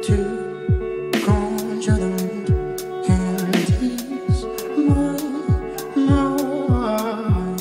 to conjure the wind and ease my mind.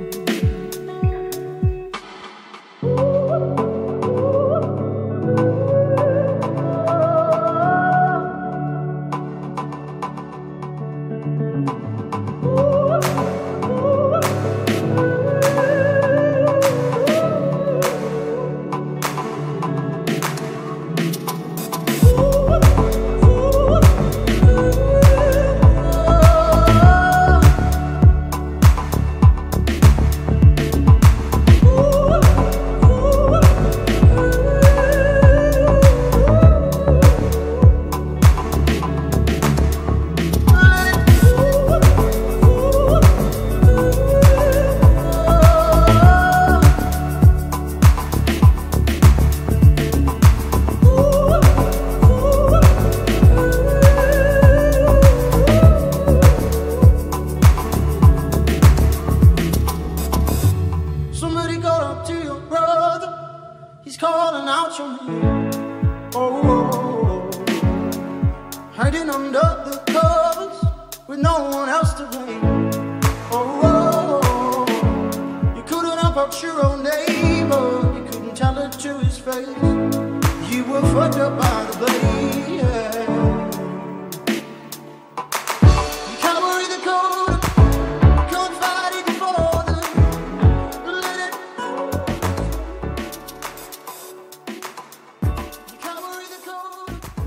Somebody got up to your brother, he's calling out your name. Oh, hiding under the covers with no one else to blame. Oh, you couldn't help out your own neighbor, you couldn't tell it to his face. You were fucked up by the blame.